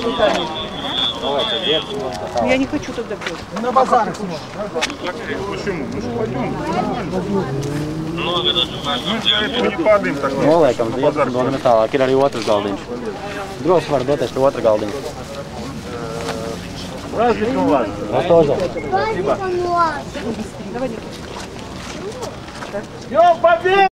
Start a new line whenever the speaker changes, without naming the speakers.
Я не хочу тогда пить.
На базар сможешь.
Почему? Ну что, пойдем. Мы не падаем так.
Noliekam ziedus un metālā. Ir arī otrs galdiņš. Droši var doties pie otra galdiņa.
Праздником вас.
Tas тоже.
Давай, Никита.
Днем Победы!